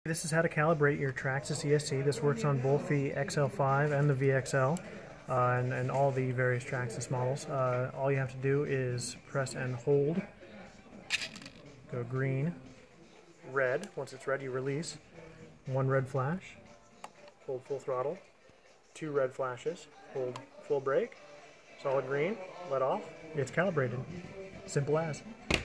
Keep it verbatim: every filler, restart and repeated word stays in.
This is how to calibrate your Traxxas E S C. This works on both the X L five and the V X L uh, and, and all the various Traxxas models. Uh, all you have to do is press and hold. Go green, red. Once it's red, you release. One red flash, hold full throttle. Two red flashes, hold full brake. Solid green, let off. It's calibrated. Simple as.